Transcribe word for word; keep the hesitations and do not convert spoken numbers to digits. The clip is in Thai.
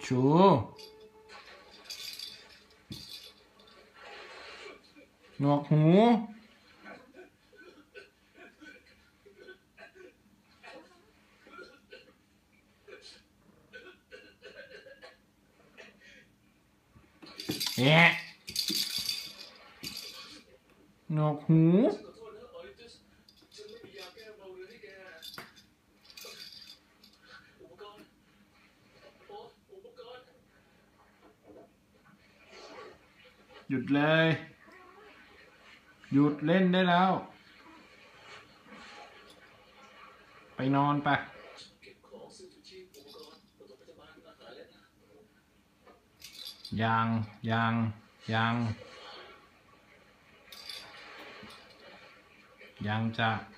ชูหนวกหูแอะหนวกหูหยุดเลยหยุดเล่นได้แล้วไปนอนไปยังยังยังยังจะ